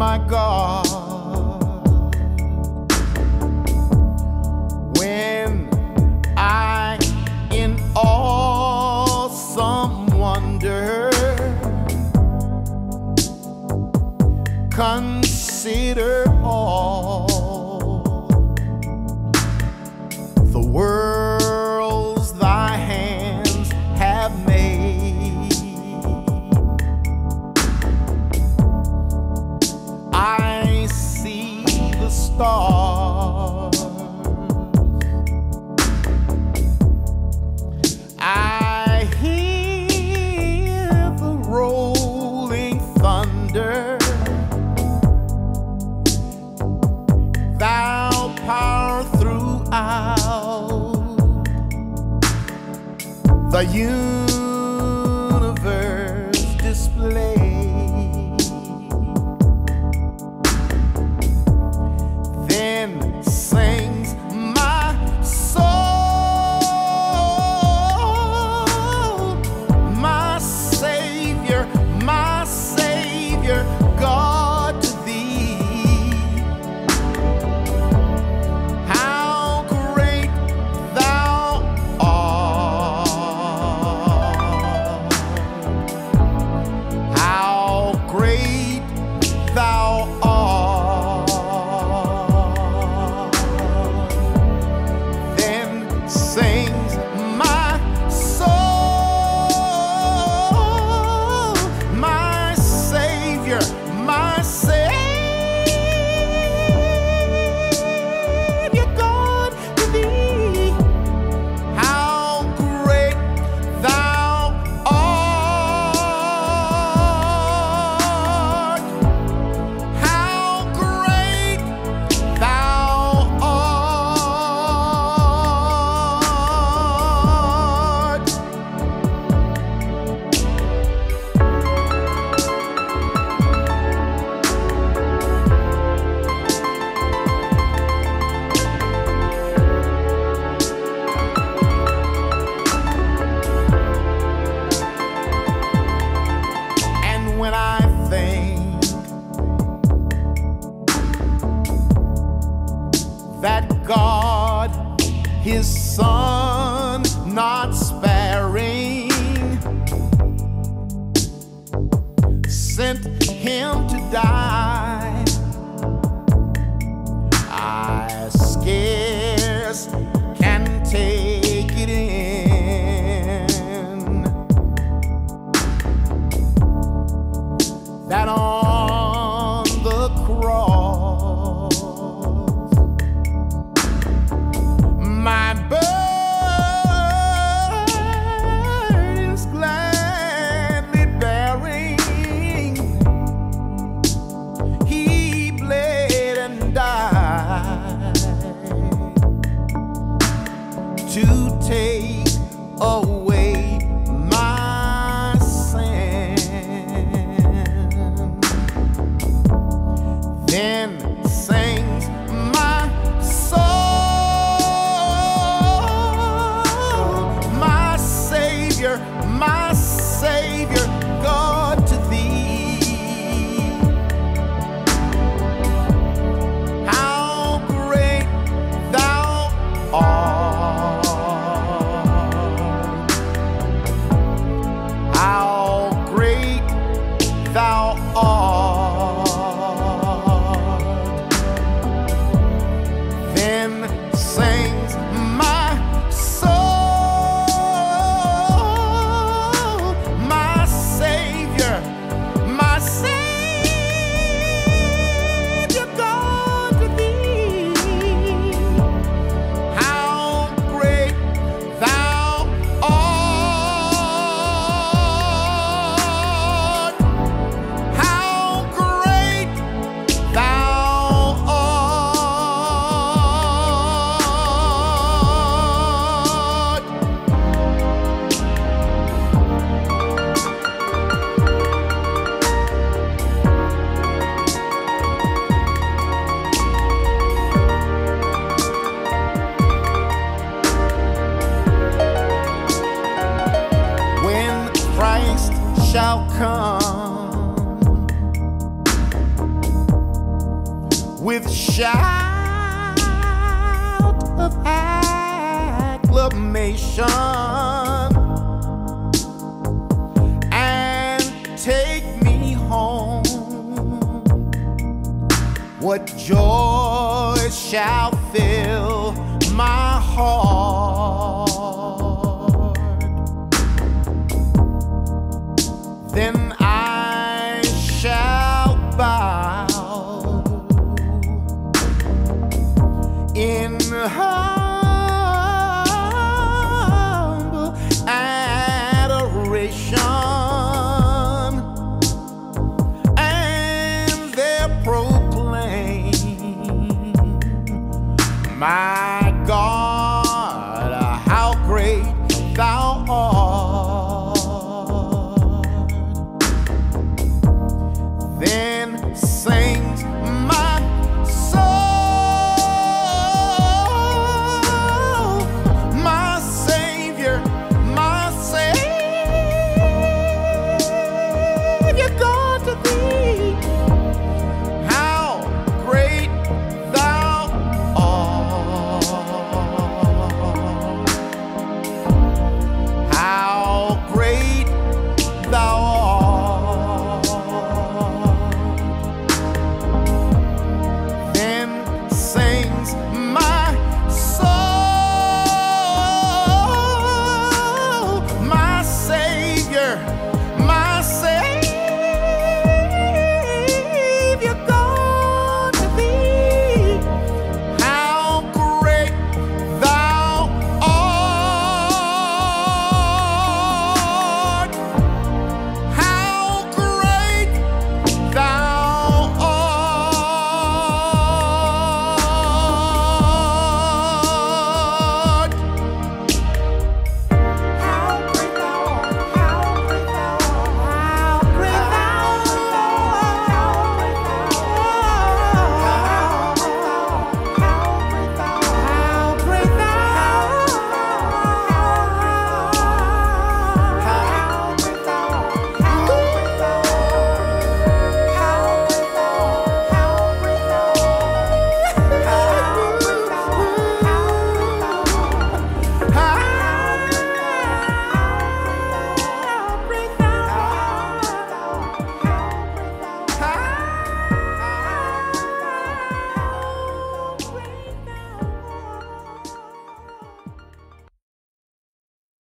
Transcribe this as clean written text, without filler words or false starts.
my God, when I in awesome wonder consider all the worlds thy hands have made, I see the stars, I hear the rolling thunder. Thou power throughout the universe display. Then sings my soul, my Savior, God, to thee. How great thou art, how great thou art. Then sings my soul, my Savior, God, to thee. How great thou art, how great thou art. And when I think that God, his Son, not sparing, sent him to die, I scarce can take it in, that on the cross my burdens gladly bearing, he bled and died to take away my sin. Then sings my soul, my Savior, God, to thee. How great thou art, how great thou art. Then sings my soul, my Savior, God, to thee. How great thou art, how great thou art. When Christ shall come with shout of acclamation and take me home. What joy shall fill my heart? Then I shall bow in humble adoration and there proclaim my